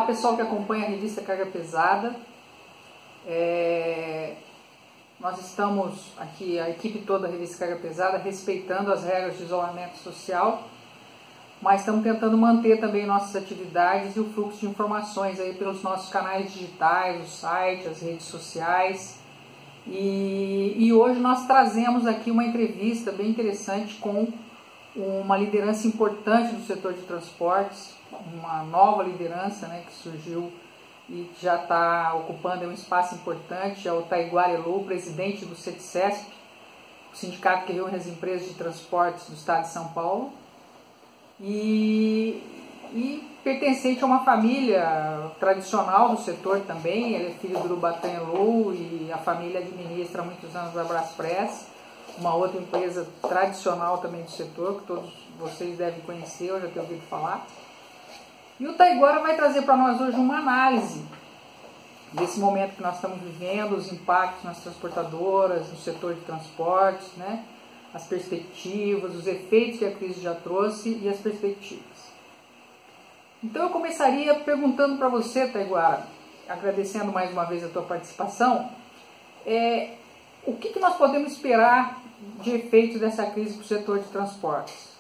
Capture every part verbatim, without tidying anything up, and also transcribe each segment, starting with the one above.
pessoal que acompanha a revista Carga Pesada. É... Nós estamos aqui, a equipe toda da revista Carga Pesada, respeitando as regras de isolamento social, mas estamos tentando manter também nossas atividades e o fluxo de informações aí pelos nossos canais digitais, o site, as redes sociais. E, e hoje nós trazemos aqui uma entrevista bem interessante com uma liderança importante do setor de transportes, uma nova liderança, né, que surgiu e já está ocupando um espaço importante, é o Taiguara Elu, presidente do CETCESP, o sindicato que reúne as empresas de transportes do estado de São Paulo, e, e pertencente a uma família tradicional do setor também. Ele é filho do Urubatã Elu e a família administra há muitos anos a Braspress, uma outra empresa tradicional também do setor, que todos vocês devem conhecer, eu já tenho ouvido falar. E o Taiguara vai trazer para nós hoje uma análise desse momento que nós estamos vivendo, os impactos nas transportadoras, no setor de transportes, né? As perspectivas, os efeitos que a crise já trouxe e as perspectivas. Então eu começaria perguntando para você, Taiguara, agradecendo mais uma vez a tua participação, é, o que, que nós podemos esperar de efeitos dessa crise para o setor de transportes?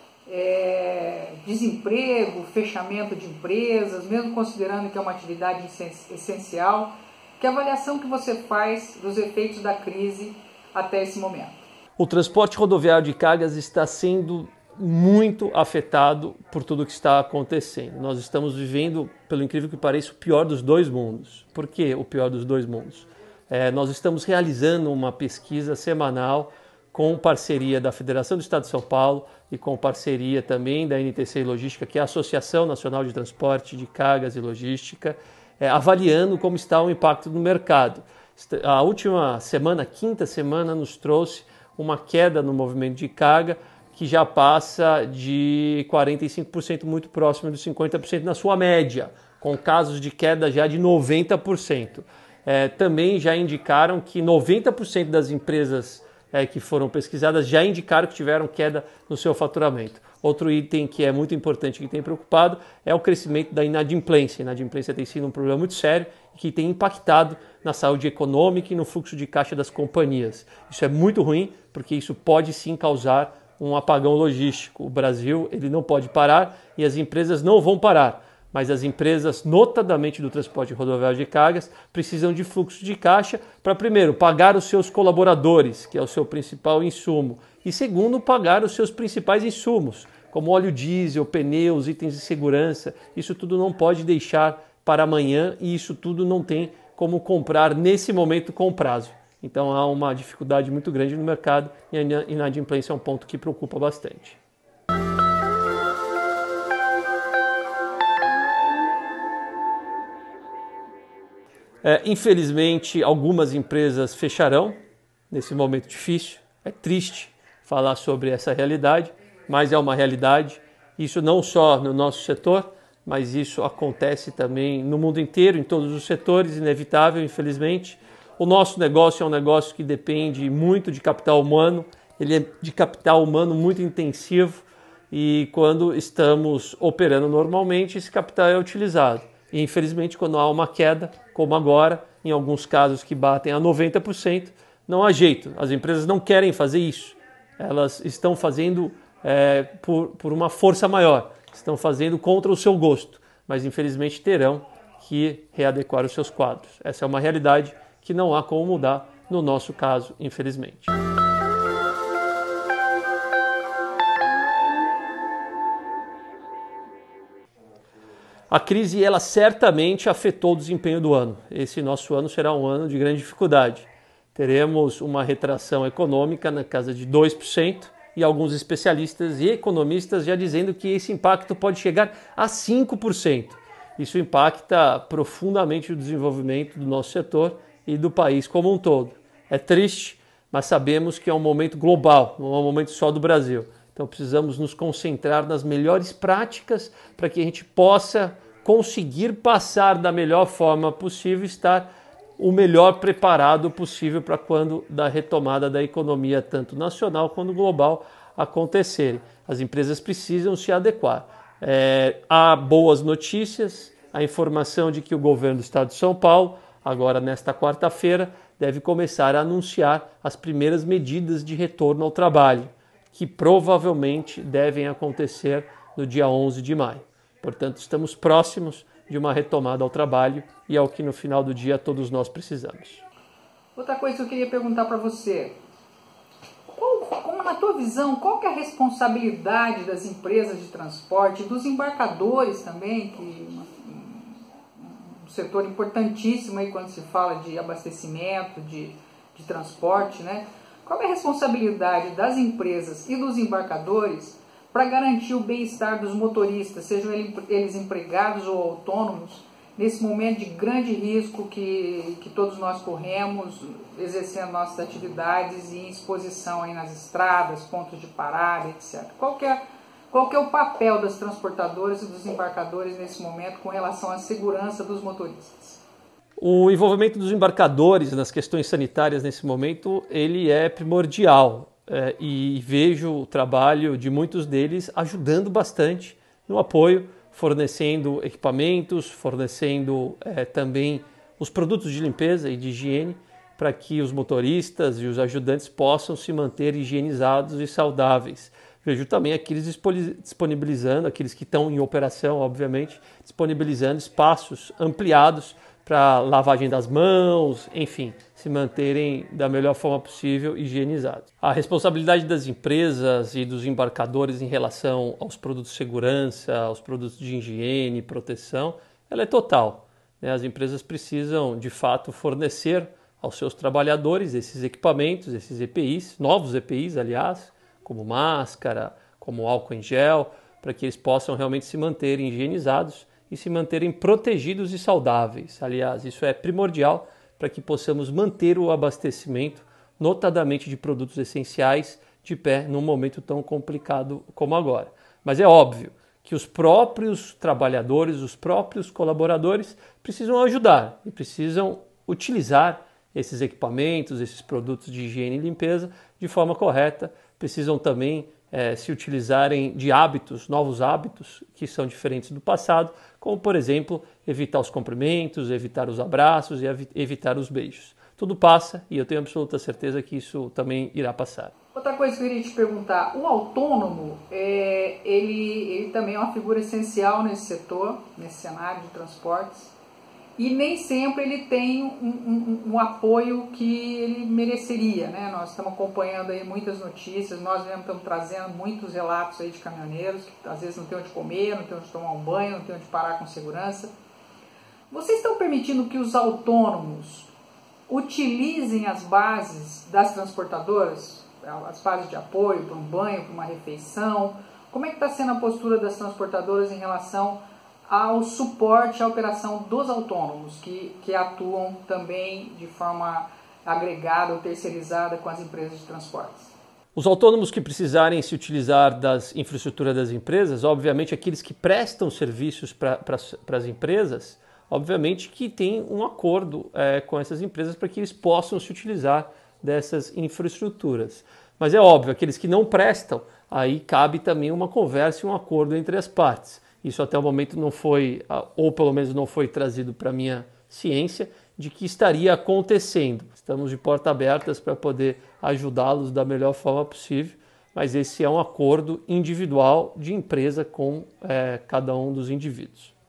É, desemprego, fechamento de empresas, mesmo considerando que é uma atividade essencial. Que avaliação que você faz dos efeitos da crise até esse momento? O transporte rodoviário de cargas está sendo muito afetado por tudo que está acontecendo. Nós estamos vivendo, pelo incrível que pareça, o pior dos dois mundos. Por que o pior dos dois mundos? É, nós estamos realizando uma pesquisa semanal com parceria da Federação do Estado de São Paulo e com parceria também da N T C Logística, que é a Associação Nacional de Transporte de Cargas e Logística, é, avaliando como está o impacto no mercado. A última semana, a quinta semana, nos trouxe uma queda no movimento de carga que já passa de quarenta e cinco por cento, muito próximo dos cinquenta por cento na sua média, com casos de queda já de noventa por cento. É, também já indicaram que noventa por cento das empresas É, que foram pesquisadas já indicaram que tiveram queda no seu faturamento. Outro item que é muito importante, que tem preocupado, é o crescimento da inadimplência. A inadimplência tem sido um problema muito sério e que tem impactado na saúde econômica e no fluxo de caixa das companhias. Isso é muito ruim, porque isso pode sim causar um apagão logístico. O Brasil ele não pode parar e as empresas não vão parar. Mas as empresas, notadamente do transporte rodoviário de cargas, precisam de fluxo de caixa para, primeiro, pagar os seus colaboradores, que é o seu principal insumo, e, segundo, pagar os seus principais insumos, como óleo diesel, pneus, itens de segurança. Isso tudo não pode deixar para amanhã e isso tudo não tem como comprar nesse momento com prazo. Então há uma dificuldade muito grande no mercado e a inadimplência é um ponto que preocupa bastante. É, infelizmente, algumas empresas fecharão nesse momento difícil. É triste falar sobre essa realidade, mas é uma realidade. Isso não só no nosso setor, mas isso acontece também no mundo inteiro, em todos os setores, inevitável, infelizmente. O nosso negócio é um negócio que depende muito de capital humano, ele é de capital humano muito intensivo e quando estamos operando normalmente, esse capital é utilizado. E, infelizmente, quando há uma queda, como agora, em alguns casos que batem a noventa por cento, não há jeito. As empresas não querem fazer isso. Elas estão fazendo é, por, por uma força maior, estão fazendo contra o seu gosto, mas, infelizmente, terão que readequar os seus quadros. Essa é uma realidade que não há como mudar no nosso caso, infelizmente. A crise, ela certamente afetou o desempenho do ano. Esse nosso ano será um ano de grande dificuldade. Teremos uma retração econômica na casa de dois por cento e alguns especialistas e economistas já dizendo que esse impacto pode chegar a cinco por cento. Isso impacta profundamente o desenvolvimento do nosso setor e do país como um todo. É triste, mas sabemos que é um momento global, não é um momento só do Brasil. Então precisamos nos concentrar nas melhores práticas para que a gente possa conseguir passar da melhor forma possível, estar o melhor preparado possível para quando da retomada da economia, tanto nacional quanto global, acontecerem. As empresas precisam se adequar. É, há boas notícias, a informação de que o governo do estado de São Paulo, agora nesta quarta-feira, deve começar a anunciar as primeiras medidas de retorno ao trabalho, que provavelmente devem acontecer no dia onze de maio. Portanto, estamos próximos de uma retomada ao trabalho e ao que no final do dia todos nós precisamos. Outra coisa que eu queria perguntar para você, qual, como na tua visão, qual que é a responsabilidade das empresas de transporte, dos embarcadores também, que um, um setor importantíssimo aí quando se fala de abastecimento, de, de transporte, né? Qual é a responsabilidade das empresas e dos embarcadores para garantir o bem-estar dos motoristas, sejam eles empregados ou autônomos, nesse momento de grande risco que, que todos nós corremos, exercendo nossas atividades e em exposição aí nas estradas, pontos de parada, etcétera. Qual que é, qual que é o papel das transportadoras e dos embarcadores nesse momento com relação à segurança dos motoristas? O envolvimento dos embarcadores nas questões sanitárias nesse momento, ele é primordial. É, e vejo o trabalho de muitos deles ajudando bastante no apoio, fornecendo equipamentos, fornecendo é, também os produtos de limpeza e de higiene para que os motoristas e os ajudantes possam se manter higienizados e saudáveis. Vejo também aqueles disponibilizando, aqueles que estão em operação, obviamente, disponibilizando espaços ampliados para lavagem das mãos, enfim, se manterem da melhor forma possível higienizados. A responsabilidade das empresas e dos embarcadores em relação aos produtos de segurança, aos produtos de higiene e proteção, ela é total. As empresas precisam, de fato, fornecer aos seus trabalhadores esses equipamentos, esses E P Is, novos E P Is, aliás, como máscara, como álcool em gel, para que eles possam realmente se manterem higienizados e se manterem protegidos e saudáveis. Aliás, isso é primordial para que possamos manter o abastecimento, notadamente de produtos essenciais, de pé num momento tão complicado como agora. Mas é óbvio que os próprios trabalhadores, os próprios colaboradores precisam ajudar e precisam utilizar esses equipamentos, esses produtos de higiene e limpeza de forma correta, precisam também É, se utilizarem de hábitos, novos hábitos que são diferentes do passado, como, por exemplo, evitar os cumprimentos, evitar os abraços e evitar os beijos. Tudo passa e eu tenho absoluta certeza que isso também irá passar. Outra coisa que eu queria te perguntar, o autônomo, é, ele, ele também é uma figura essencial nesse setor, nesse cenário de transportes, e nem sempre ele tem um, um, um apoio que ele mereceria, né? Nós estamos acompanhando aí muitas notícias, nós mesmo estamos trazendo muitos relatos aí de caminhoneiros que às vezes não tem onde comer, não tem onde tomar um banho, não tem onde parar com segurança. Vocês estão permitindo que os autônomos utilizem as bases das transportadoras, as bases de apoio para um banho, para uma refeição? Como é que está sendo a postura das transportadoras em relação ao suporte à operação dos autônomos, que, que atuam também de forma agregada ou terceirizada com as empresas de transportes? Os autônomos que precisarem se utilizar das infraestruturas das empresas, obviamente aqueles que prestam serviços para as empresas, obviamente que tem um acordo é, com essas empresas para que eles possam se utilizar dessas infraestruturas. Mas é óbvio, aqueles que não prestam, aí cabe também uma conversa e um acordo entre as partes. Isso até o momento não foi, ou pelo menos não foi trazido para a minha ciência, de que estaria acontecendo. Estamos de portas abertas para poder ajudá-los da melhor forma possível, mas esse é um acordo individual de empresa com é, cada um dos indivíduos.